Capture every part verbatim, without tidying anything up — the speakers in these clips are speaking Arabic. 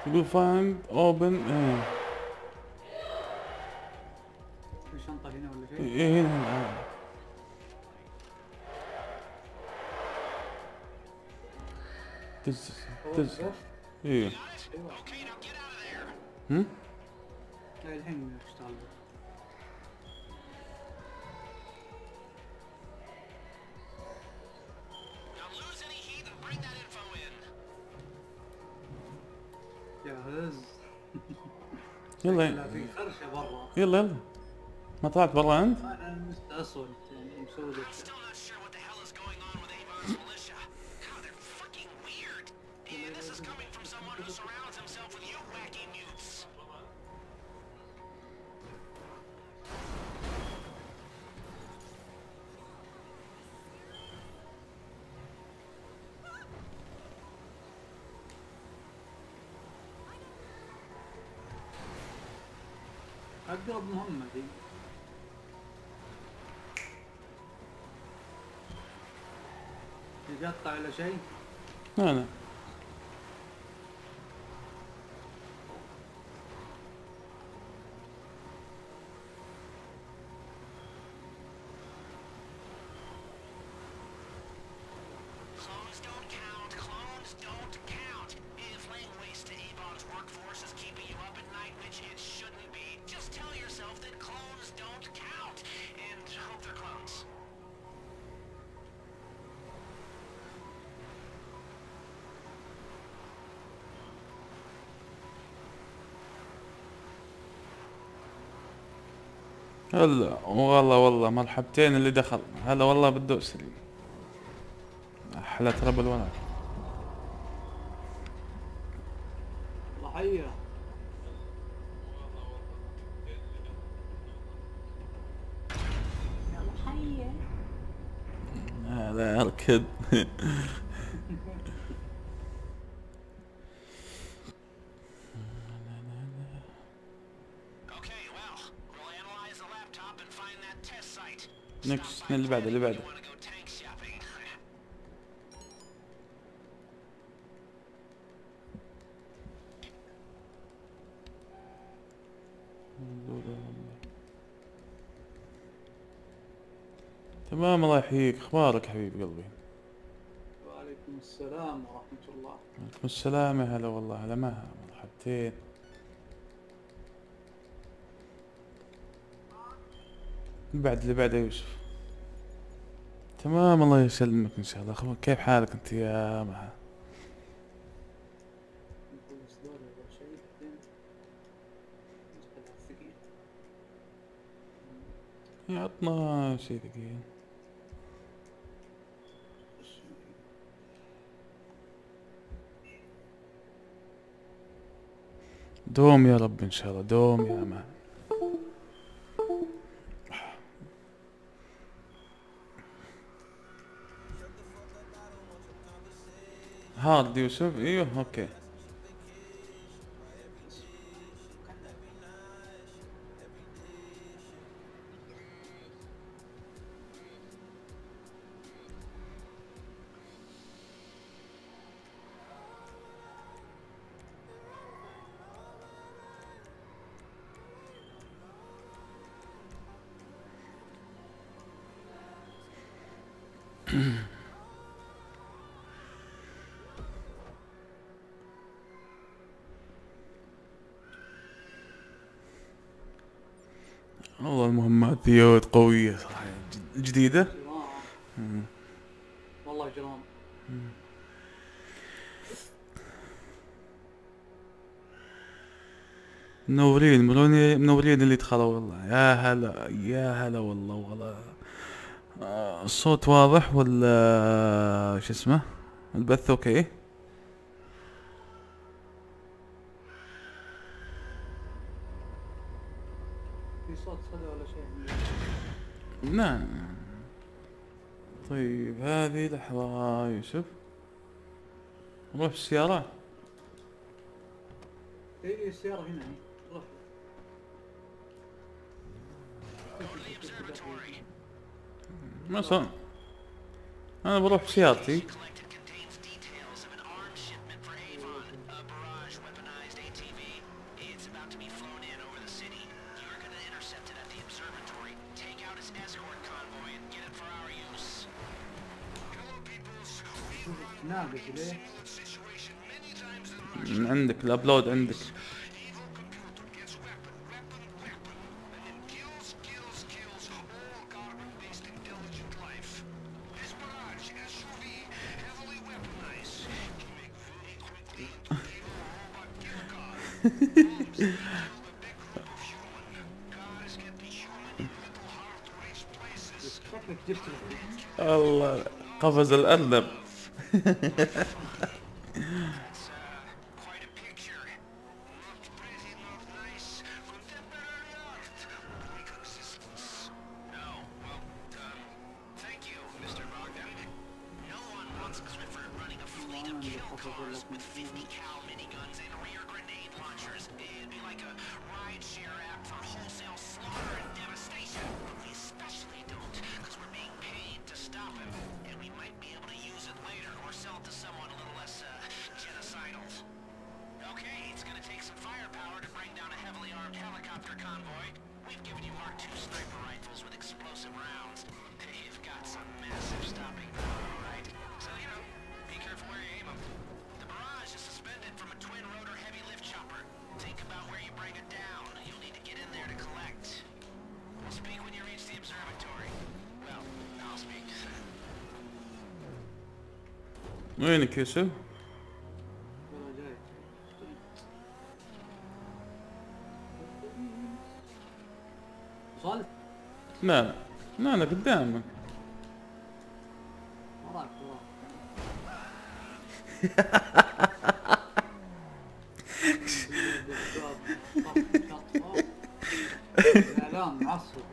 يقول فايند اوبن. ايه في شنطة هنا ولا شيء؟ ايه هنا. آه. تز تز بس ايه. ايوه. هم لا الحين اشتغل. جاهز. يلا لا في خرشة برا. يلا يلا. ما طلعت برا انت؟ انا مستأصل يعني مسوي ذا الشيء. اقرب مهمة ذي. يقطع ولا شيء؟ لا لا. هلا والله والله مرحبتين اللي دخل. هلا والله بده اسلم. احلى تربل ولا ضحية. يا ضحية. هذا اركض. نكست اللي بعده اللي بعده. تمام الله يحييك. اخبارك حبيب قلبي؟ وعليكم السلام ورحمة الله. عليكم السلام. يا هلا والله. هلا ما مرحبتين. اللي بعد اللي بعده يوسف. تمام الله يسلمك ان شاء الله. خبر كيف حالك انت يا مها؟ نخلص دوري ولا شيء بعدين نسحب الثقيل. عطنا شيء ثقيل. دوم يا رب ان شاء الله. دوم يا مان. هارد يوسف. ايوه اوكي. والله المهمات ذي قوية صراحة. جد- جديدة. جرام. والله جرام. منورين منورين منورين اللي دخلوا والله. يا هلا يا هلا والله والله. آه، الصوت واضح ولا شو اسمه؟ البث اوكي؟ في صوت صدى ولا شيء؟ نعم. طيب هذه لحظة يوسف. نروح السيارة. اي السيارة هنا اهي. روح. ما صار. انا بروح بسيارتي. ناقص ليه؟ من عندك الابلود عندك. شكلك جبت الله قفز الارنب. وينك يوسف؟ والله جاي. وصلت؟ لا لا لا لا قدامك. وراك وراك. اعلان معصب.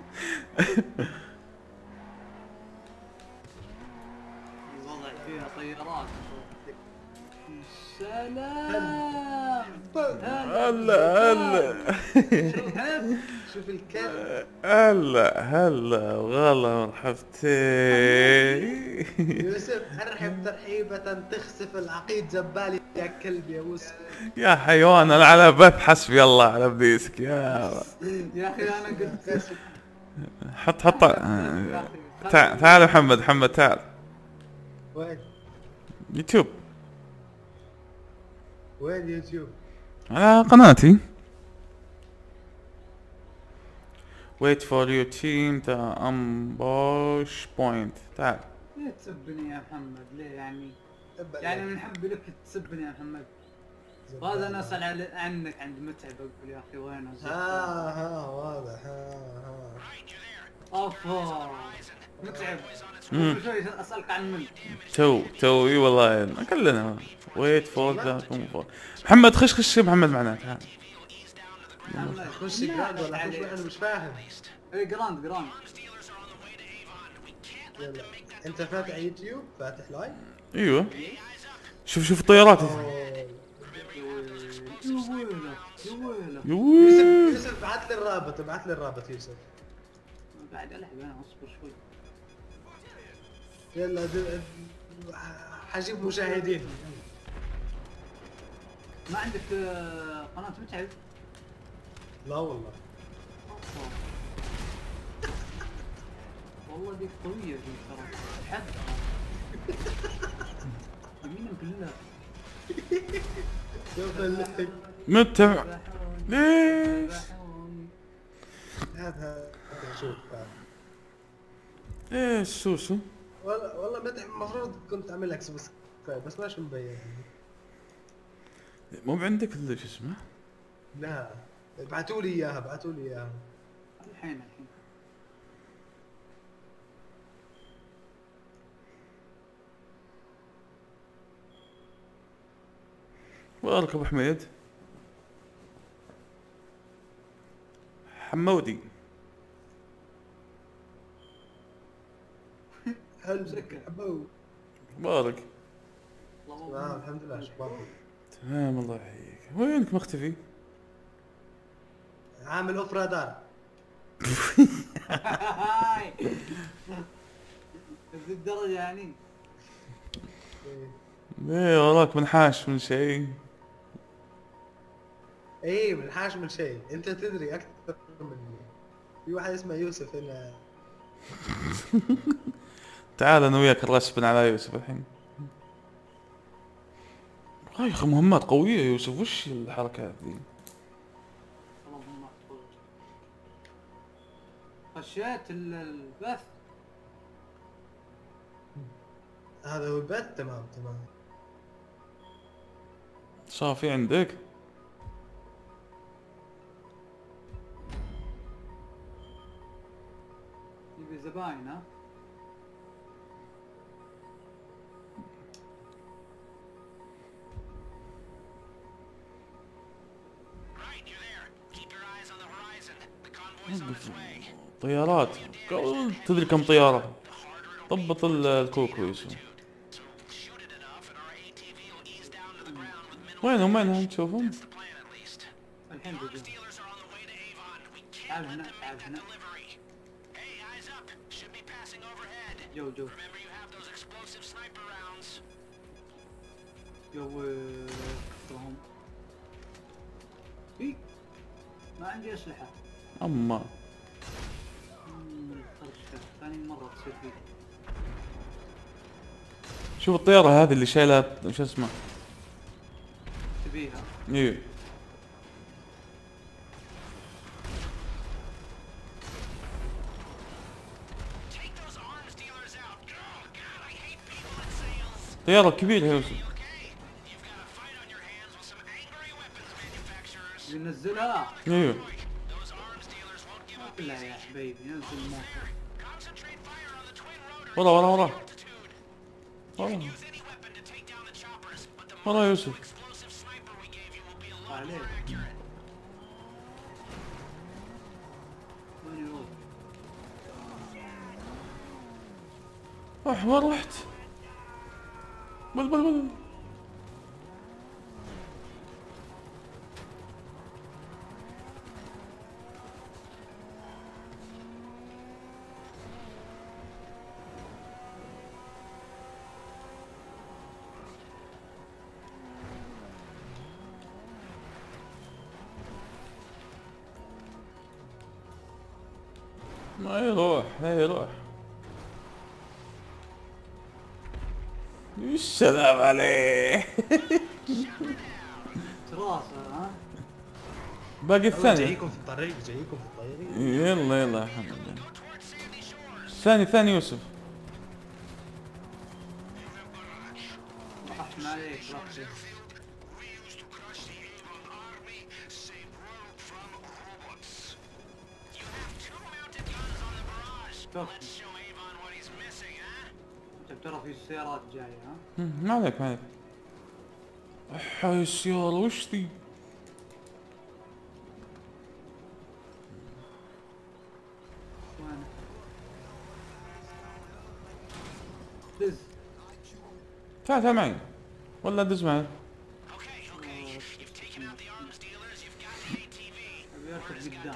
الوضع فيها طيارات. سلام. هلا هلا شوف الكلب. هلا هلا وغلا مرحبتين. يوسف ارحب ترحيبة تخسف العقيد زبالي يا كلب يا وسخ. يا حيوان انا على بث حسبي الله على ابليسك يا يا اخي انا قلت حط حط. تعال تعال محمد محمد تعال. وين يوتيوب وين يوتيوب؟ على قناتي. wait for your team to ambush point. تعال. ليه تسبني يا محمد؟ ليه يعني؟ يعني من حبي لك تسبني يا محمد. وهذا انا اسال عن- عنك عند متعب اقول يا اخي وين ها ها واضح ها ها. افا متعب. مم. كل شوي اسالك عن من؟ تو تو اي والله كلنا. wait for the comfort. محمد خش خش يا محمد معنا تعال. خش جراند ولا خش انا مش فاهم. اي جراند جراند. يلا انت فاتح يوتيوب فاتح لايف؟ ايوه شوف شوف الطيارات. أوه. يا ويله يا ويله. يوسف يوي. يوسف ابعث لي الرابط ابعث لي الرابط يوسف. بعد العب انا اصبر شوي. يلا د- حجيب مشاهدين. ما عندك آه، قناة متعب؟ لا والله. أوه. والله ديك قوية دي ترى. حد. يمينا كلها. شوف ال- متبع ليش؟ هذا شوف ايش سوسو؟ والله والله متعب المفروض كنت اعمل لك سبسكرايب بس ماش مبين. مو عندك اللي شو اسمه؟ لا ابعتوا لي اياها ابعتوا لي اياها. الحين الحين. وارك ابو حميد حمودي. حلو زكي حبو. بارك. تمام الحمد لله شباب. تمام الله يحييك. وينك مختفي؟ عامل اوف رادار. هاي. بذي الدرجة يعني. إيه. ايه وراك منحاش من شيء. اي منحاش من شيء، انت تدري اكثر مني. في واحد اسمه يوسف هنا. تعال انا وياك نرسبن على يوسف الحين. يا اخي مهمات قوية يوسف، وش الحركات ذي؟ اللهم احفظ. خشيت ال- البث. هذا هو البث. تمام تمام. صافي عندك؟ يبي زباين ها. طيارات قول تدري كم طيارة؟ ضبط ال- الكوكو يوسف. وينهم وينهم تشوفهم؟ الحين بيجون. تعال هنا تعال هنا. جو جو جو وهم. إي ما عندي أسلحة. اما مم، خرجت. ثاني مرة تصير فيه. شوف الطيارة هذه اللي شايلة شو اسمه؟ تبيها. ايه طيارة كبيرة يا يوسف. ينزلها. ايوه لا يا حبيبي ينزل الموتور. ورا ورا ورا ورا ورا يوسف. عليك. وين يروح؟ روح وين رحت؟ بل بل بل ما يروح ما يروح. السلام عليه. راسه ها. باقي الثاني. جايكم في الطريق جايكم في الطريق. يلا يلا يا حمد. الثاني ثاني يوسف. راح ما عليك راسي. شوف. انت ترى في سيارات جاية ها. مم، ما عليك ما عليك. هاي السيارة وش ذي؟ وين؟ دز. تعال تعال معي ولا دز معي. ابي اركب قدام.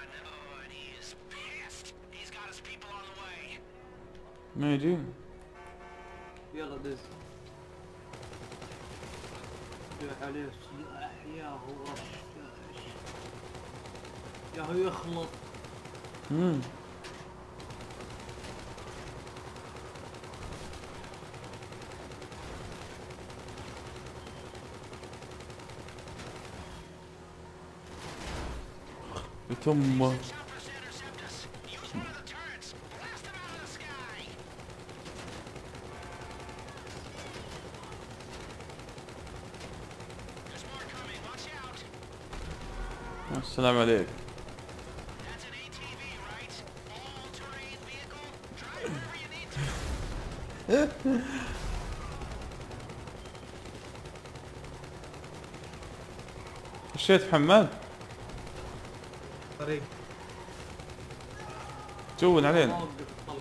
ما يجي. يلا دز. يا عليه سلاح يا هو رش يا هو يخلط. امم يتم. السلام عليك. خشيت حماد طريق. جون ما علينا. وقف الطلق.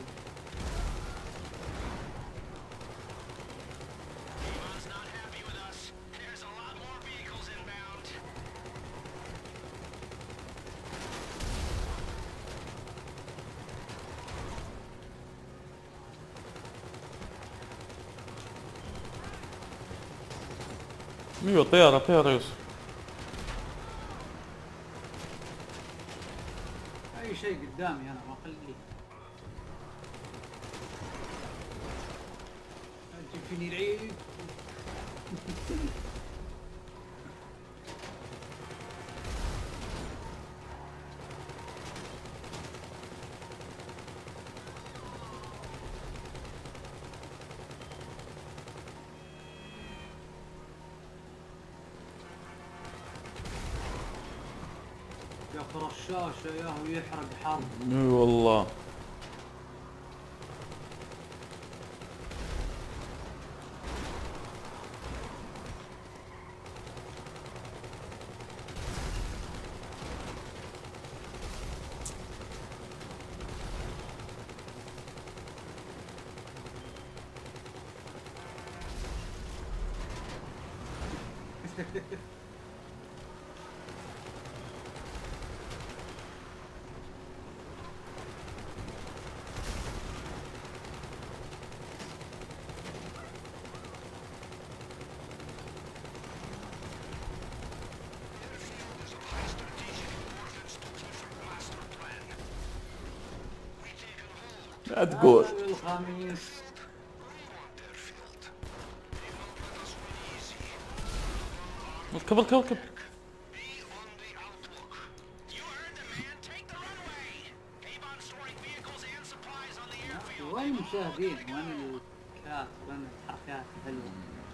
ايوه طيارة طيارة يوسف. اي شيء قدامي انا ما اخليه. تجيب فيني العيد. يا اخي رشاشه يا هو يحرق حرب. اي والله. لا تقول. الخميس. اركب اركب اركب. وين المشاهدين؟ وين الكات؟ وين الحركات الحلوة؟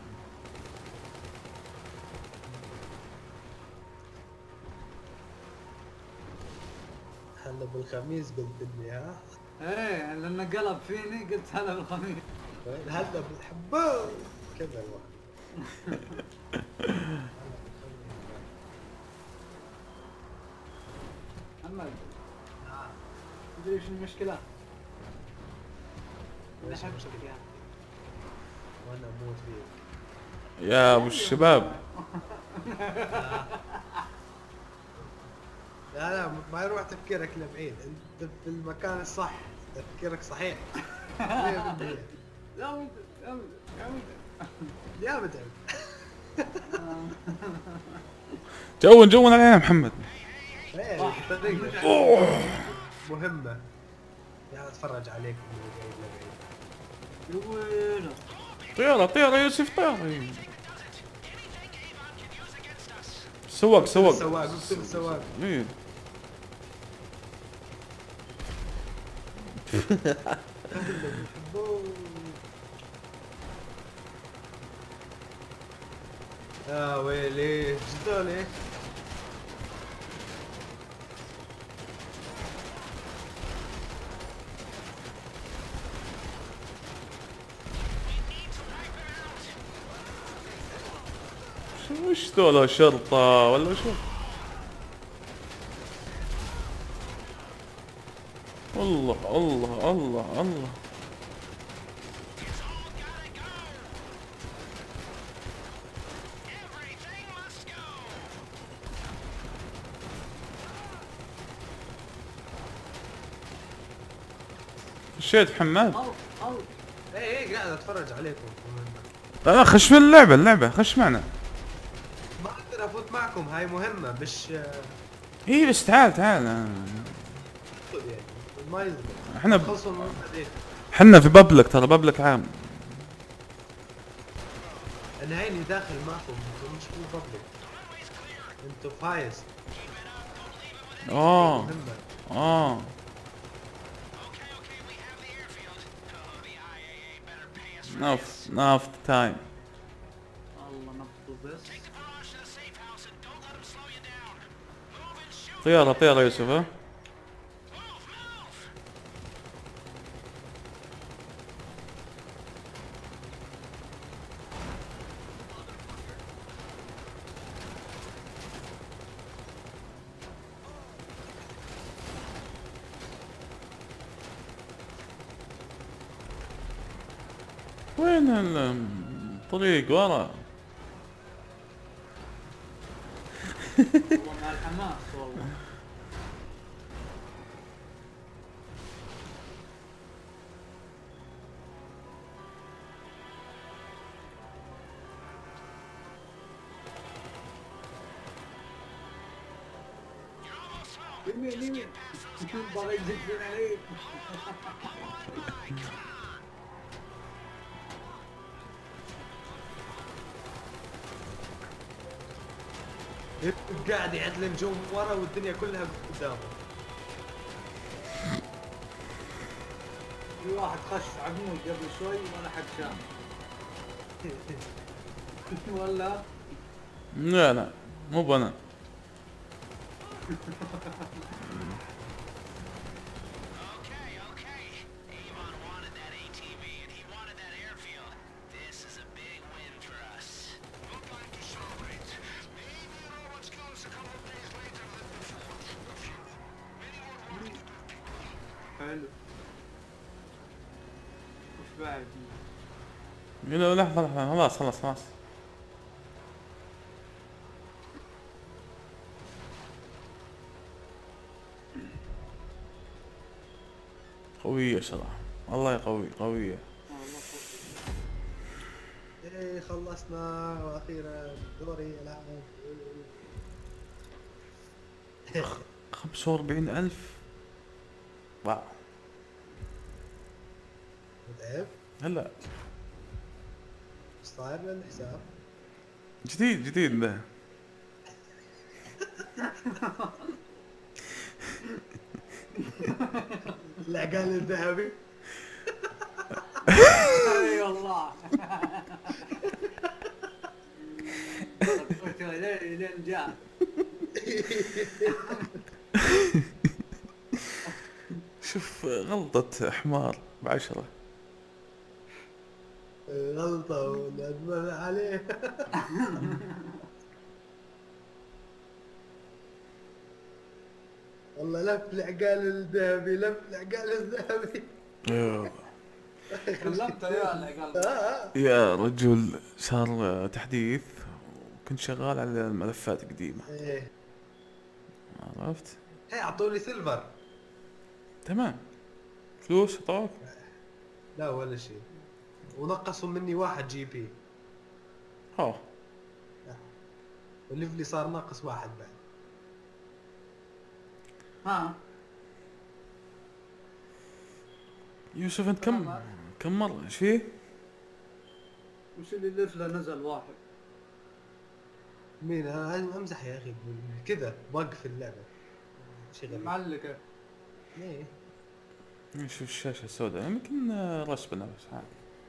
هلا بالخميس قلت لي ها؟ ايه لانه قلب فيني قلت هلا بالخميس. هلا بالحبوب كذا الواحد. محمد تدري وش المشكلة؟ وش أحبك المشكلة؟ يا وانا اموت فيك. يا ابو الشباب. لا لا ما يروح تفكيرك لبعيد، انت في المكان الصح، تفكيرك صحيح. مية بالمية. لا ود لا ود لا ود. يا متعب. جون جون علينا محمد. ايه طريقة مهمة. يا اتفرج عليك من بعيد لبعيد. وينه؟ طيارة طيارة يوسف طيارة. سواق سواق. سواق اكتب سواق. ايه. يا ويلي ايش ذولي؟ شو وش ذولا شرطة ولا شو؟ الله الله الله الله. خشيت محمد. او او ايه ايه قاعد اتفرج عليكم. لا لا خش في اللعبة اللعبة خش معنا. ما اقدر افوت معكم، هاي مهمة مش ايه بس تعال تعال. يعني ما يزبط. احنا ب... خلصوا المهمة ذيك. احنا في بابلك ترى بابلك عام. انا هيني داخل معكم، انتم مش في بابليك، انتم فايز. اه مهمة. اه ناف ناف تايم. والله نفط بس. طيارة طيارة يوسف ها. وين الطريق ورا؟ والله مع الحماس والله. يمين يمين بغى يزقون علي. قاعد يعدل نجوم ورا والدنيا كلها قدامه. في واحد خش عمود قبل شوي ولا حد شاف. ولا لا لا مو بنا. حلو. وش بعد؟ لا لحظة لحظة خلاص خلاص خلاص. قوية صراحة، الله يقوي قوية. ايه خلصنا واخيرا دوري العاب. خمسة وأربعين ألف. واو. متعب. هلا ايش صاير للحساب؟ جديد جديد ده. العقال الذهبي. اي والله. لين جاء. شوف غلطة حمار بعشرة. غلطة وندمان عليه. والله لف العقال الذهبي، لف العقال الذهبي. يا كلمته يا العقال. آه. يا رجل صار تحديث وكنت شغال على الملفات قديمة. ايه عرفت؟ هي اعطوني سيلفر. تمام. فلوس طاق. لا ولا شيء، ونقصوا مني واحد جي بي، اه والليفلي صار ناقص واحد بعد. ها يوسف انت كم كم مرة ايش فيه؟ وش اللي لفله نزل واحد؟ مين؟ انا امزح يا اخي، كذا بق في اللعبة شيء غريب. معلقة. ايه شوف الشاشة السوداء يمكن رسبنا بس عادي.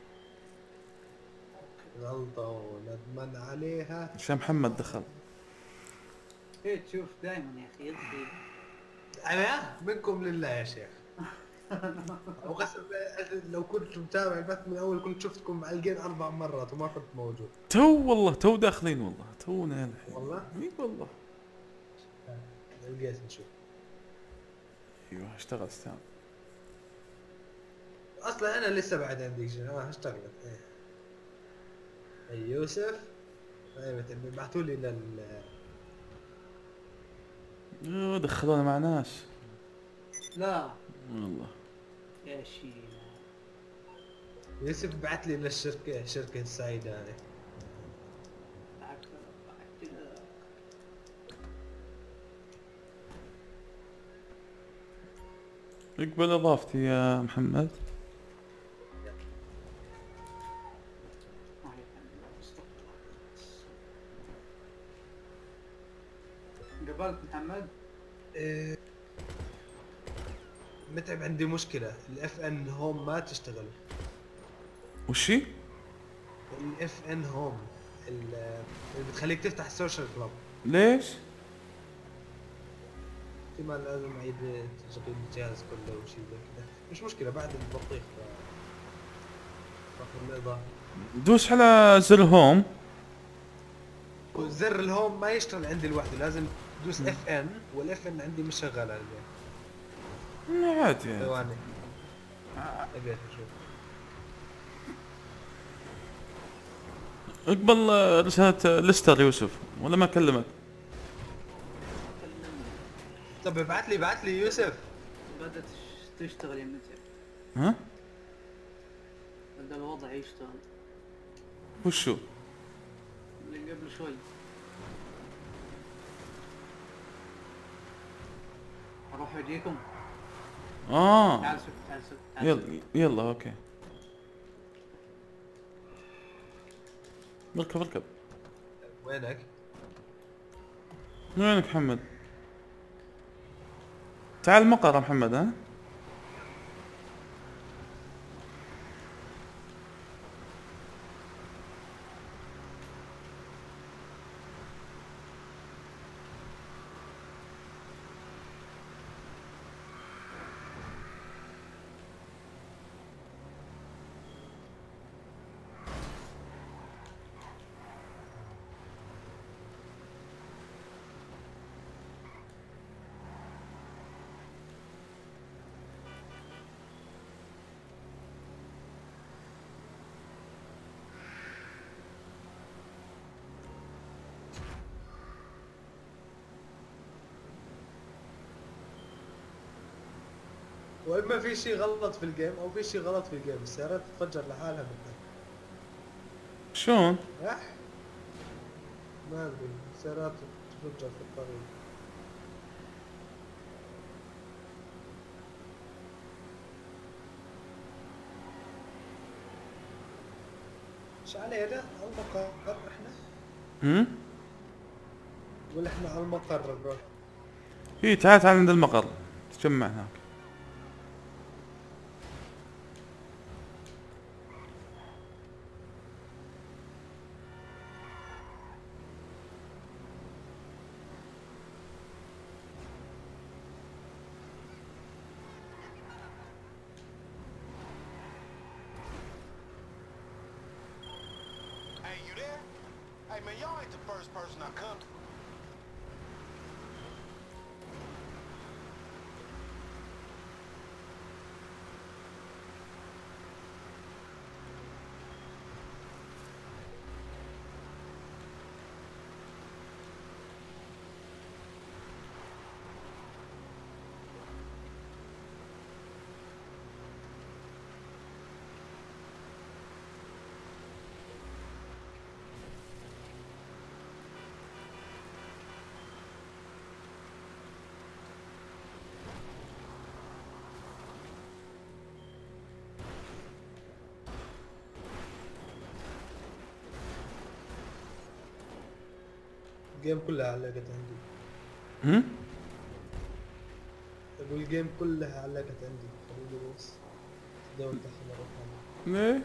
غلطة وندمان عليها. عشان محمد دخل. ايه تشوف دائما يا اخي يدخل. انا منكم لله يا شيخ. وقسم بالله لو كنت متابع البث من اول كنت شفتكم معلقين اربع مرات وما كنت موجود. تو والله تو داخلين والله تونا الحين. والله؟ اي والله. لقيت نشوف. ايوه اشتغل استاذ. اصلا انا لسه بعد عندي شيء. اه اشتغلت. ايه اي يوسف. ايوه بعثوا لي لل أوه، دخلونا مع ناس. لا والله. يا شيخ. يوسف بعث لي للشركة، شركة السعيدة هذه. اقبل اضافتي يا محمد. قبلت محمد. إيه متعب عندي مشكلة، الاف ان هوم ما تشتغل. وشي؟ الاف ان هوم اللي بتخليك تفتح السوشيال كلوب. ليش؟ احتمال لازم اعيد تشغيل الجهاز كله وشي زي كذا، مش مشكلة بعد البطيخ باخذ الاضافة. دوس على زر هوم. وزر الهوم ما يشتغل عندي لوحده، لازم تدوس اف ان، والاف ان عندي مش شغال على الجهاز. عادي يعني. ثواني لقيت اشوف. اقبل رسالة ليستر يوسف ولا ما كلمك؟ طب ابعث لي ابعث لي يوسف. بدأت تشتغل يا متعب. ها؟ بدأ الوضع يشتغل. وشو؟ اللي قبل شوي. اروح اجيكم. اه تعال شوف تعال شوف تعال شوف. يلا يلا اوكي. اركب اركب. وينك؟ من وينك محمد؟ تعال المقر يا محمد. ها واما في شيء غلط في الجيم او في شيء غلط في الجيم، السيارات تتفجر لحالها بالله. شلون؟ راح ما ادري، السيارات تتفجر في الطريق. ايش علينا؟ على المقر احنا؟ هم؟ ولا احنا على المقر برو؟ اي تعال تعال عند المقر تجمع هناك. Hey, you there? Hey, man, y'all ain't the first person I come to. الجيم كلها علقت عندي. هم؟ اقول الجيم كلها علقت عندي. خليني بس دور تحت مرة ثانية. ليه؟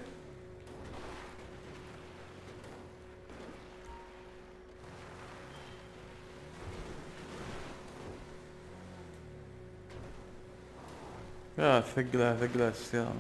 يا ثقلة ثقلة السيارة.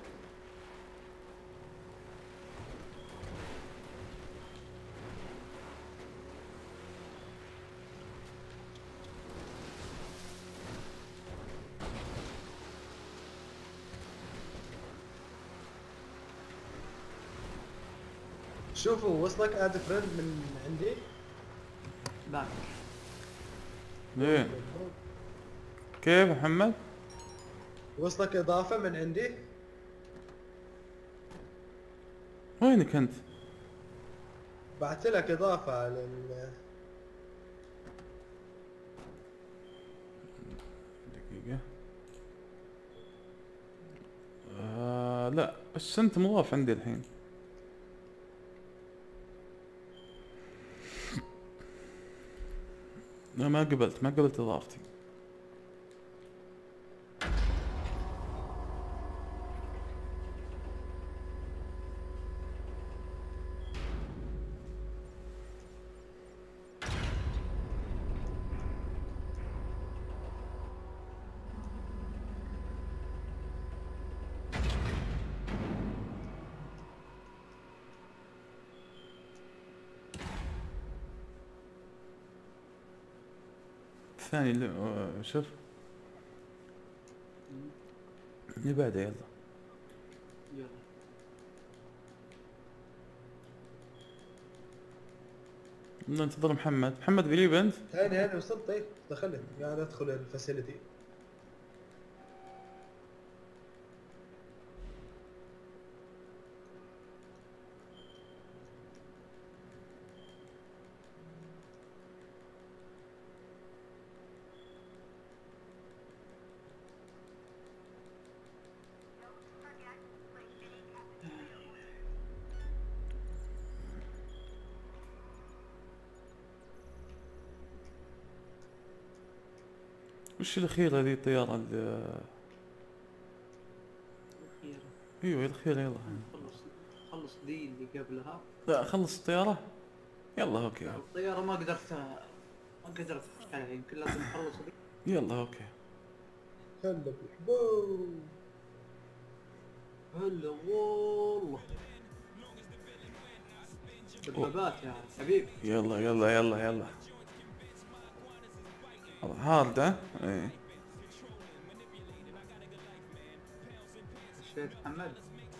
شوفوا وصلك اد فريند من عندي. باك. ليه؟ كيف محمد؟ وصلك اضافة من عندي. وينك انت؟ بعت لك اضافة لل دقيقة. آه لا بس انت مضاف عندي الحين. لا ما قبلت ما قبلت اضافتي. الثاني اللي آه، شوف اللي بعده يلا. يلا. ننتظر محمد. محمد قريب انت؟ هاني هاني وصلت. طيب دخلت قاعد ادخل الفاسيلتي. وش الاخيرة ذي الطيارة ال- الأخيرة. ايوه الاخيرة يلا. خلص خلص دي اللي قبلها. لا خلص الطيارة. يلا اوكي. الطيارة ما قدرت ما قدرت أخش عليها، يمكن لازم أخلص دي. يلا اوكي. هلا بالحبوب. هلا والله. دبابات يا حبيبي. يلا يلا يلا يلا. هارد ها؟ ايه. شفت محمد؟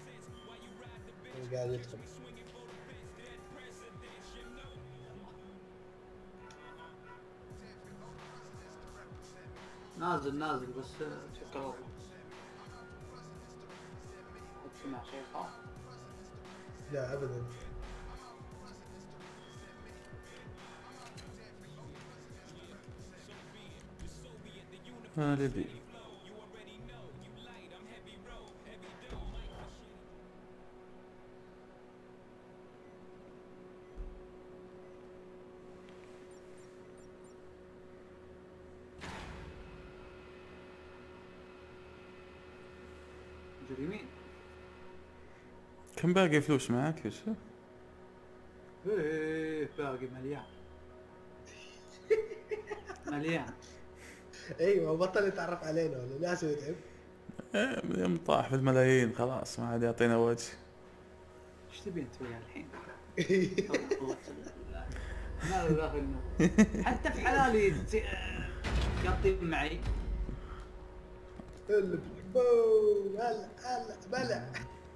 قاعد يدخل. نازل نازل بس شكر الله. تسمع شيء صح؟ لا ابدا. ما ندري. مجرمين. كم باقي فلوس معك يوسف؟ ايه باقي مليان. مليان. ايوه بطل يتعرف علينا ولا ناس يتعب. ايه يوم طاح في الملايين خلاص ما عاد يعطينا وجه. ايش تبين تسوي الحين؟ الله الله. ما له داخل النور. حتى في حلالي ت- قاطين معي. هلا بالحبوب. هلا هلا بلا.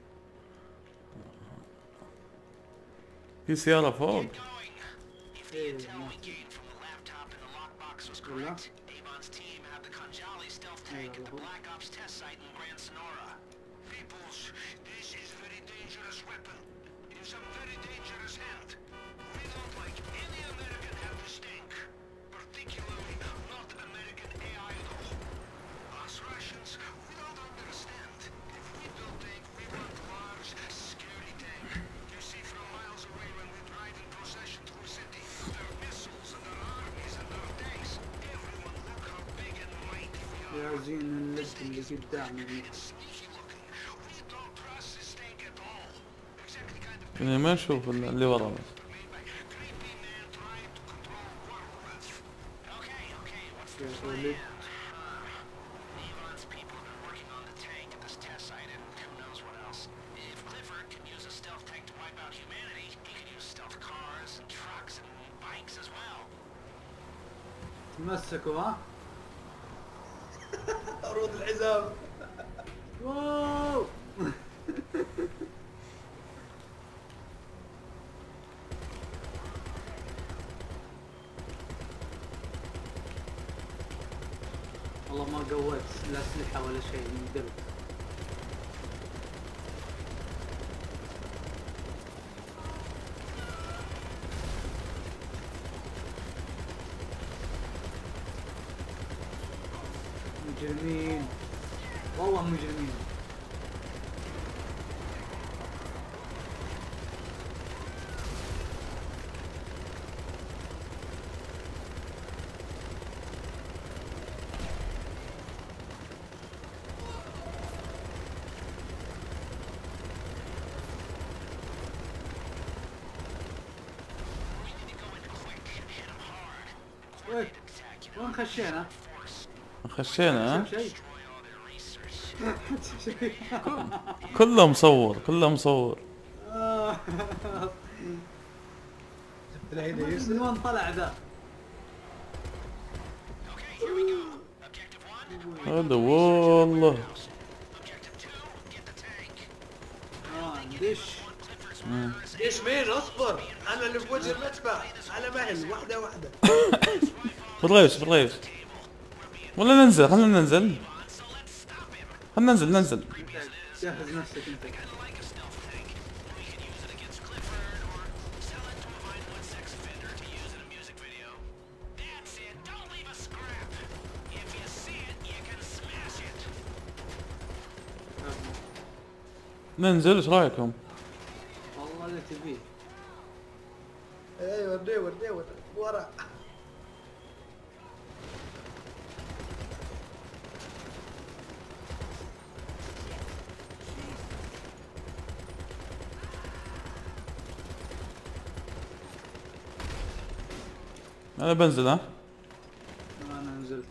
في سيارة فوق. Going. If the إيه، intel we نازل. gained from the laptop in the lockbox was والله. correct, Avon's team had the Khanjali stealth tank at the Black Ops test site in Grand Sonora. Peoples, this is very dangerous weapon. In some very dangerous hand. We don't like any American have this tank. Particularly not American A I though. Us Russians, we don't understand. If we build tank, we want large, scary tank. You see from miles away when we drive in procession through city. There are missiles and there are armies and there are tanks. Everyone look how big and mighty we are. يا زين اللد اللي قدامي. It's sneaky looking. We don't trust this tank at all. Exactly kind of يعني ما نشوف اللي ورا بس. made by a creepy man trying to control water with. Okay, okay, what's the يا plan? ولد. Avon's people have been working on the tank at this test site and who knows what else. If Clifford can use a stealth tank to wipe out humanity, he can use stealth cars and trucks and bikes as well. تمسكوا ها؟ عروض الحزام. واو. والله ما قويت لا اسلحه ولا شيء من قبل. مجرمين والله مجرمين. We need to go in quick and hit him hard. وين Attack, you know, وين خشينا؟ force. خشينا ها؟ شوف شيء. Destroy all their research. كله مصور كله مصور. شفت العيد يا من يوسف. وين طلع ذا؟ Okay, here we go. Objective one, هذا والله. objective two, get the tank. اه ندش. Clifford's murderous ليش مين اصبر. انا اللي في وجه المدفع. على مهل واحدة واحدة. بالريش بالريش. ولا ننزل خلينا ننزل. خلينا ننزل ننزل. جهز نفسك انت. like a stealth tank. We can use it against Clifford or sell it to a violent sex offender to use in a music video. That's it. Don't leave a scrap. If you see it, you can smash it. ننزل ايش رايكم؟ والله اللي تبيه. ايوه ورني ورني ورا. انا بنزل ها. انا نزلت.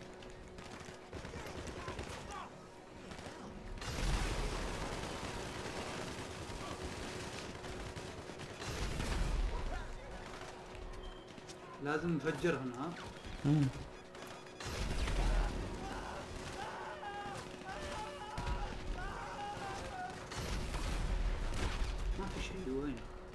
لازم نفجرهن ها. مم. ما في شيء وين.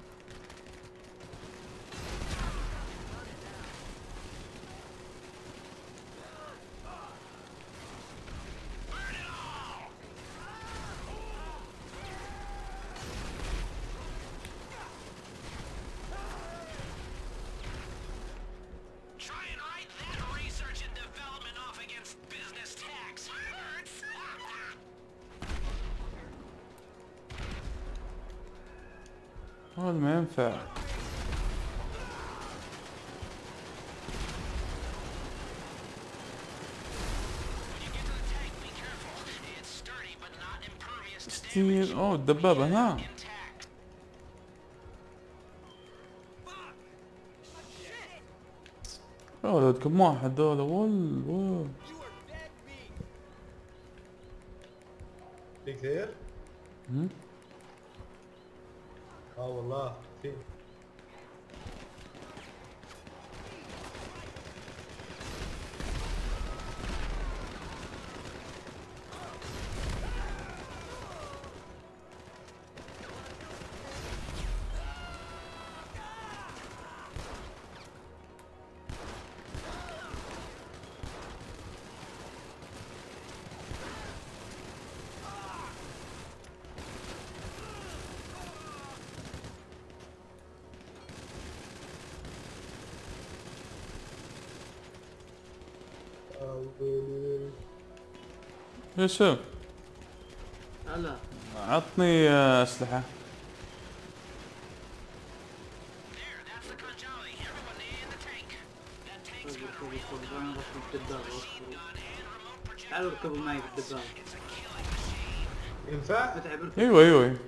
Try and write that research and development off against business tax. Hurts. هذا ما ينفع. When you get to the tank, be careful. It's sturdy but not impervious to damage. ستيل اوه الدبابة هنا. Intact. يا ولد كم واحد ذولا وال وال. في كثير؟ مم. اه والله في. يوسف هلا عطني آه، اسلحة. There, that's the Khanjali. Everyone in the tank. That tank's got a خذ recoil خذ gun, انا ركبت الدبابة. gun, and remote projector. تعالوا اركبوا معي في الدبابة. It's a killing machine. ينفع؟ متعب اركب. ايوه ايوه ايوه.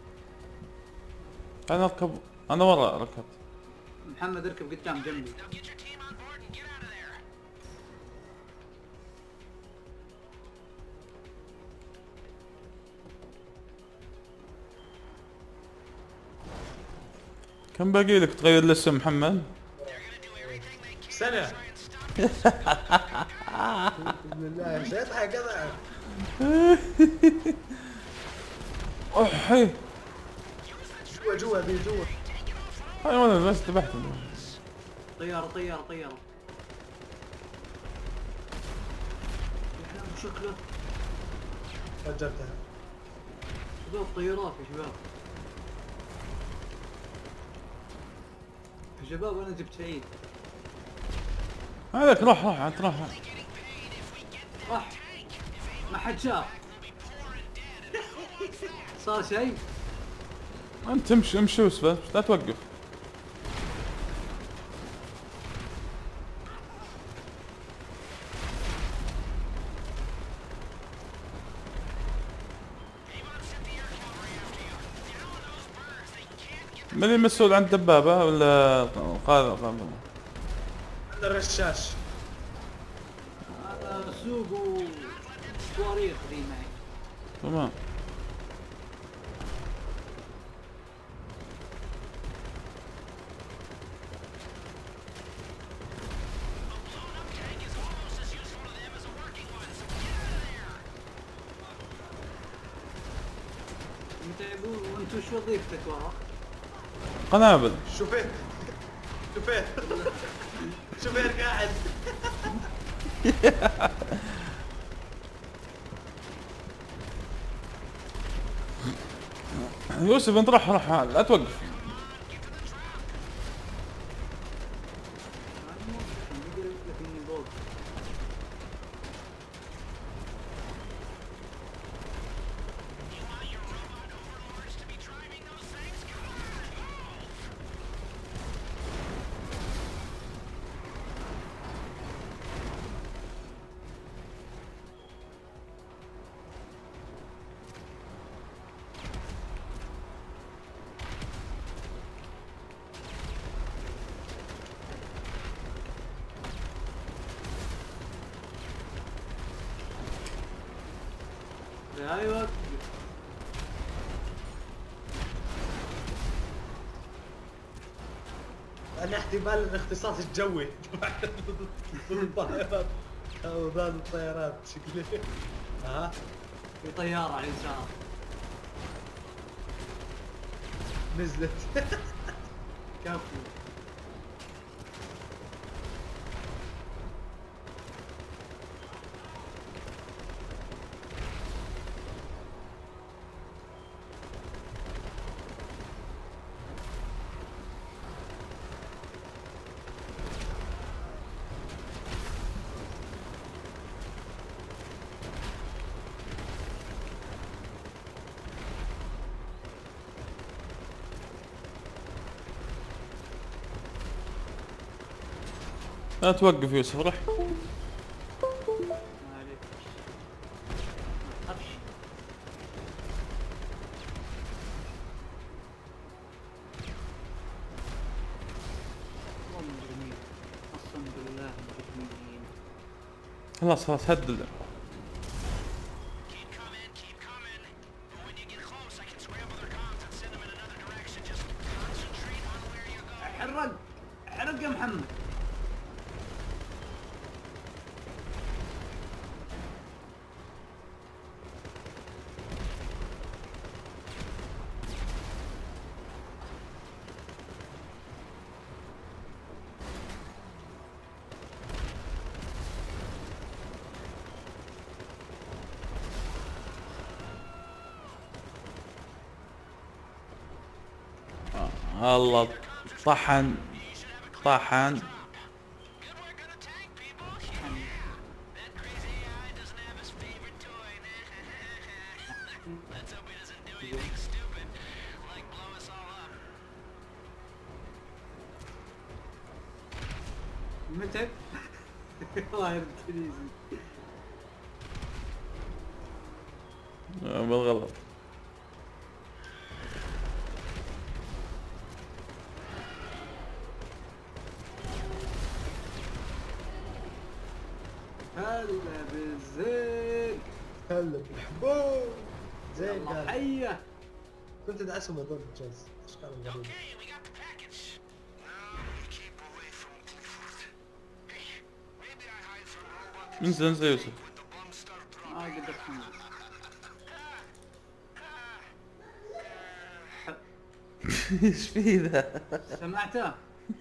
انا اركب انا ورا ركبت. محمد اركب قدام جنبي. Now get your team on board and get out of there. كم باقي لك تغير الاسم محمد؟ They're gonna do everything they can سنة. to try and stop بسم الله ايش يضحك هذا؟ احي جوا جوا ذي جوا. هاي وانا بس ذبحت. طيارة طيارة طيارة. يا حلال شكله. فجرتها. شباب طيارات يا شباب. يا شباب انا جبت عيد. هذاك روح روح انت روح. راح. ما حد شاف. صار شيء. انت امشي امشي بس بس لا توقف. من المسؤول عن الدبابة ولا قاضي قاضي؟ عند الرشاش. هذا سوق وصواريخ ذي معي. تمام. متعبون وانتو شو وظيفتك ورا؟ قنابل. شوفير شوفير شوفير قاعد. يوسف انت روح روح لا توقف. ايوه انا احتمال الاختصاص الجوي تبع الطائرات او ذات الطيارات شكله. ها في طياره على اليسار. نزلت. كفو. لا توقف يوسف روح. ما عليك. ما تخافش. والله مجرمين. قسم بالله مجرمين. خلاص خلاص هدد. Keep coming, keep coming. But when you get close, I can scramble their comms and send them in another direction. Just concentrate on where you're going. حرق حرق يا محمد. الله طحن طحن. Good work on the tank, people. That crazy A I doesn't have his favorite toy. Let's hope he doesn't do anything stupid, like blow us all up. متى؟ الله يرد آه، بالغلط. هلا بالزين. هلا بالحبوب زين الله قال. حيه. كنت ادعسهم هذول الجنس اشكالهم غريبه. Okay, we got the package. Now we keep away from Clifford. Hey, maybe I hide some robot انزل انزل يا يوسف. with the bomb start drop. ما قدرت انزل. ايش في ذا؟ سمعته؟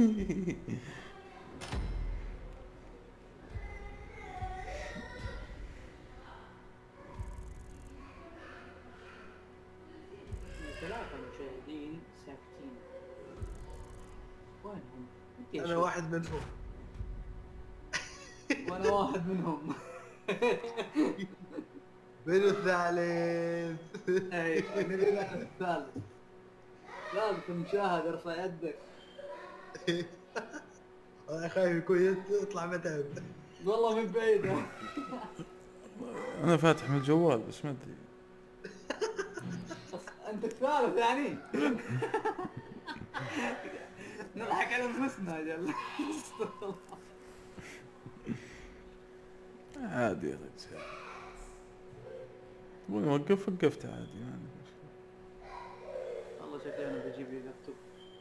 ثلاثة مشاهدين ساكتين. وينهم؟ ودي انا أشوف. واحد منهم. وانا واحد منهم. منو الثالث؟ اي نبي ناخذ الثالث. لازم المشاهد ارفع يدك. انا خايف يكون يطلع متعب. والله من بعيد. انا فاتح من الجوال بس ما ادري. بس انت الثالث يعني. نضحك على انفسنا يا جل. عادي يا رجال. تبغى نوقف وقفت عادي يعني. والله شكلي انا بجيب لي لابتوب.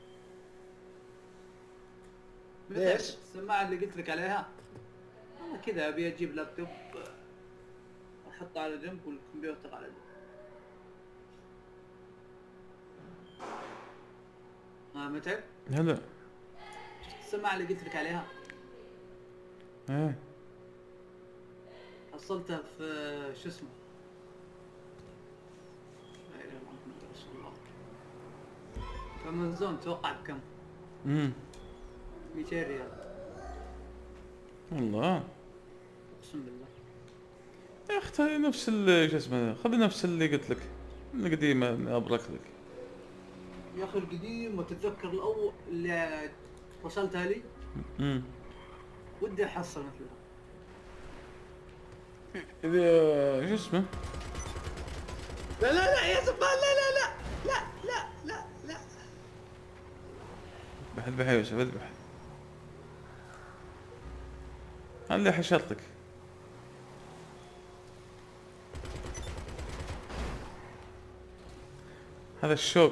ليش؟ السماعة اللي قلت لك عليها؟ والله كذا ابي اجيب لابتوب احطه على جنب والكمبيوتر على جنب. ها متى؟ هلا. السماعة اللي قلت لك عليها ايه حصلتها في شو اسمه؟ لا اله الا الله محمد رسول الله. في امازون توقع بكم؟ امم مئتين ريال. والله اقسم بالله. يا اختي نفس اللي شو اسمه، خذ نفس اللي قلت لك القديمه ابرك لك. يا اخي القديم وتتذكر الاول اللي وصلتها لي امم ودي احصل مثلها. اذا شو اسمه لا لا لا يا زلمه لا لا لا لا لا لا لا. اذبح اذبح يا يوسف اذبح. اللي حشرتك هذا الشوق.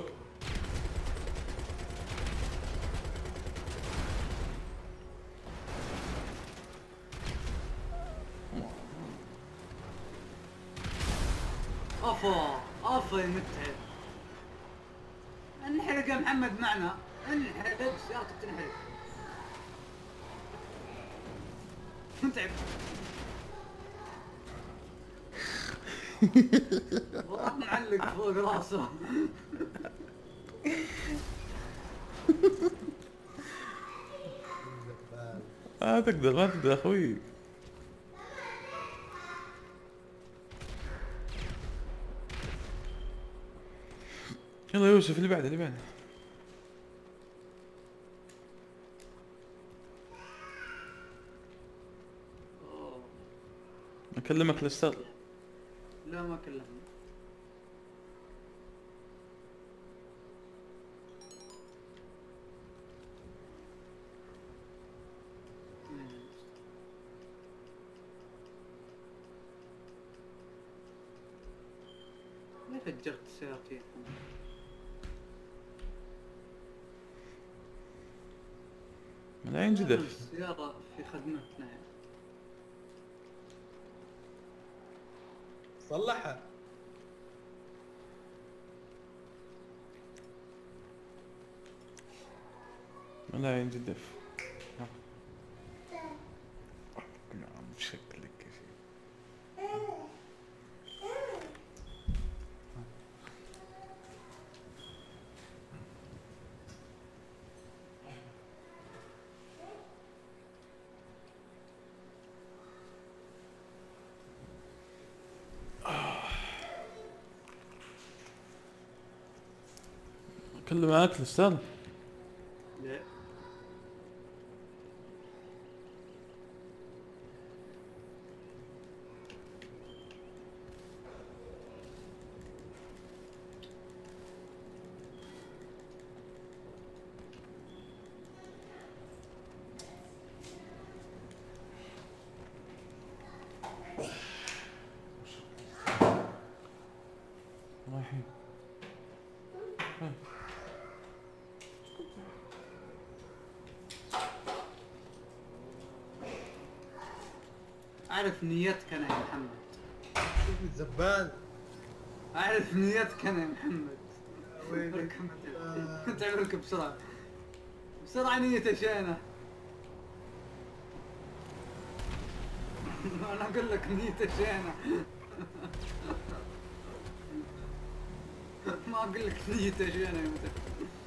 افا افا يا متعب. انحرق يا محمد معنا، انحرق سيارتك تنحرق. متعب. والله معلق فوق راسه. ما تقدر ما تقدر اخوي. يلا يوسف اللي بعده اللي بعده. أوه. اكلمك الاستاذ. لا ما كلمني. ليه فجرت سيارتي؟ لا ينجدف. السيارة في خدمتنا. صلحها. لا ينجدف. بشكلك يا شيخ. كله معاك الاستاذ؟ لا رايحين. اعرف نيتك انا يا محمد. شوف الزبال. اعرف نيتك انا يا محمد. وينك؟ تعملك بسرعة بسرعة نيته شينة. انا اقول لك نيته شينة. ما اقول لك نيته شينة يا متى.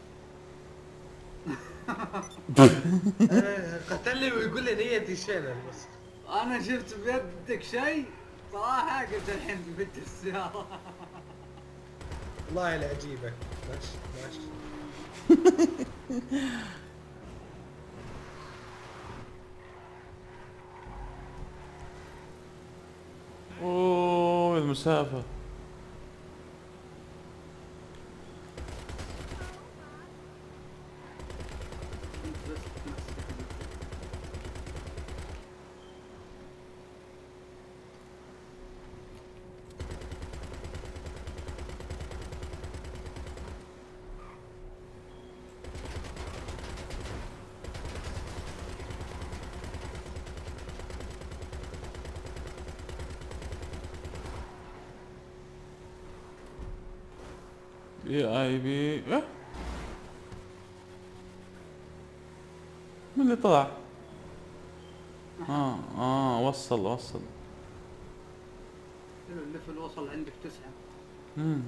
قتلني ويقول لي نيتي شيلة بس. انا شفت بيدك شيء صراحة قلت الحين بفت السيارة. والله لا اجيبك. ماشي ماشي. اوه المسافة. اي اي بي اه من اللي طلع؟ اه اه وصل وصل. الليفل وصل عندك تسعة. مم.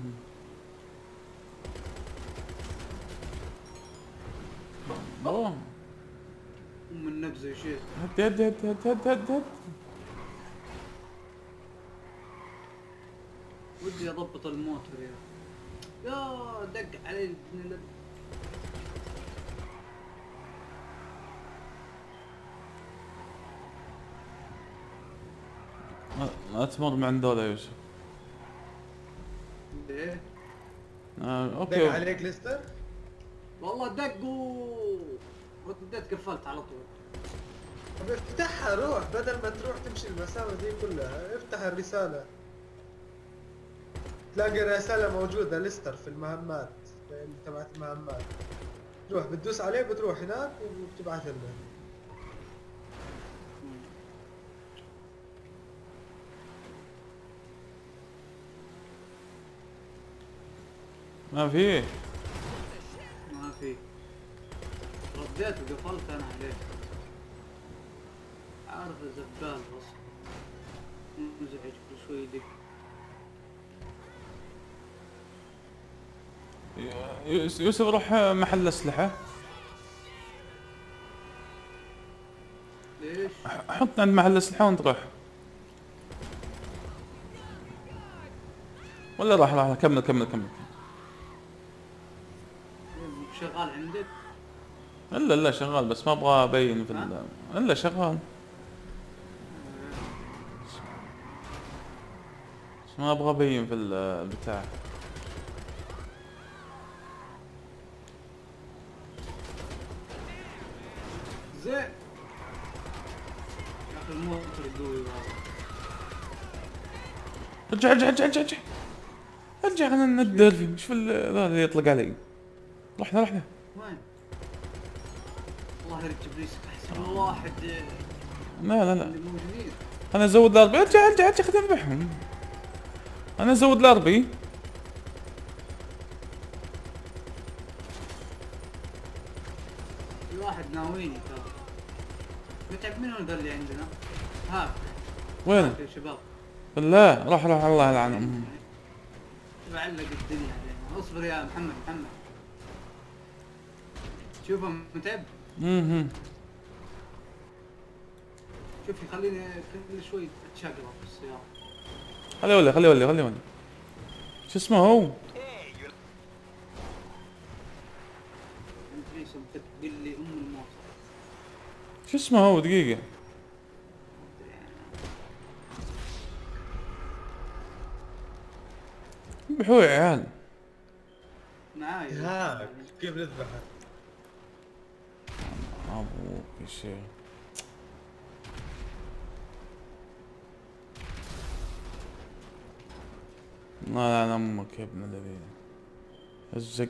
اوه ام النبزة يا شيخ. هد هد هد هد هد هد هد. ودي اضبط الموتور يا يا دق علي ابن ال- ما- ما تمر من عند هذا يوسف. ليه؟ آه دق اوكي. عليك ليستر. والله دقوا رديت قفلت على طول. طب افتحها روح بدل ما تروح تمشي المسافة دي كلها افتح الرسالة. تلاقي رسالة موجودة ليستر في المهمات اللي تبعت المهمات. تروح بتدوس عليه بتروح هناك وبتبعث لنا. ما في. ما في. رديت وقفلت انا عليه. عارف الزبال بس مزعج كل شوي يدق. يوس- يوسف روح محل اسلحه، ليش؟ حط عند محل اسلحه وانت روح. ولا راح راح كمل كمل كمل. شغال عندك؟ الا الا شغال بس ما ابغى ابين في ال- الا شغال بس ما ابغى ابين في ال- البتاع. زين. يا اخي الموتر قوي والله. ارجع ارجع ارجع ارجع ارجع ارجع خلينا ندر فيه. ايش في ال- ذا اللي يطلق علي؟ رحنا رحنا. وين؟ الله يركب ريسك احسن واحد لا لا لا اللي موجودين. انا ازود الاربي. ارجع ارجع ارجع خلينا نذبحهم. انا ازود الاربي. في واحد ناويني ترى. متعب منو ذا اللي عندنا؟ هاك وين؟ هاك يا شباب. بالله روح روح الله يلعنهم. بعلق الدنيا علينا. اصبر يا محمد محمد. شوفه متعب. امم شوف يخليني كل شوي اتشقلب في السيارة. خليه يولي خليه يولي خليه يولي. شو اسمه هو؟ انت ليش متقل لي ام الموت؟ شو اسمه هو دقيقة. ذبحوه يا عيال. معاي. هاك كيف نذبحه؟ ابوك يا شيخ. لا لا امك يا ابن الذين الزق.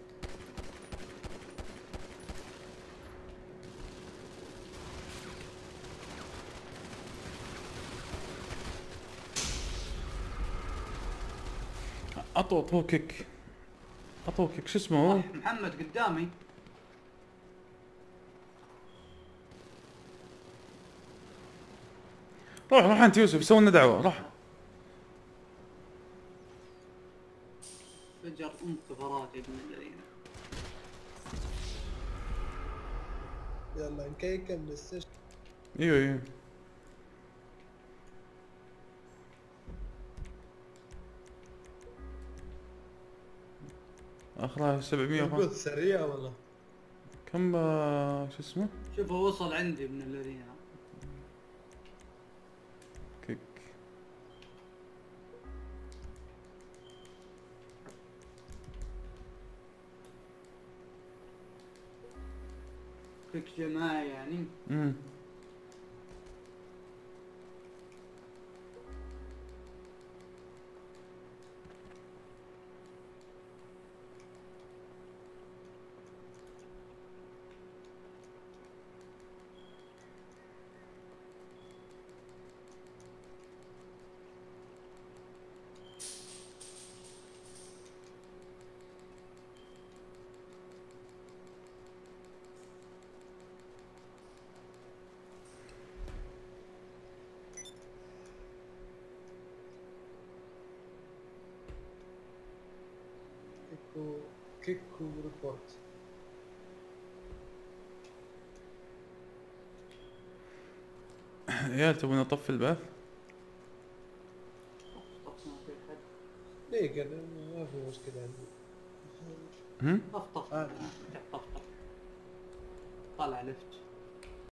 اطو اطو كيك اطو كيك. شو اسمه هو؟ محمد قدامي. روح روح انت يوسف سوي لنا دعوة. روح. فجر ام كفرات يا ابن الذين. يلا نكيك من السجن. ايوه ايوه اخرها سبعمية وخمسة. البث سريع والله. كم آه، شو اسمه؟ شوفه وصل عندي ابن الذين. كيك. فيك جماعة يعني. امم كيكو كيكو ريبورت. يا تبون اطفي البث؟ طف ما في حد. ليه كذا ما في مشكلة عندي. هم؟ طف طف. آه. طف طف. طالع لفت.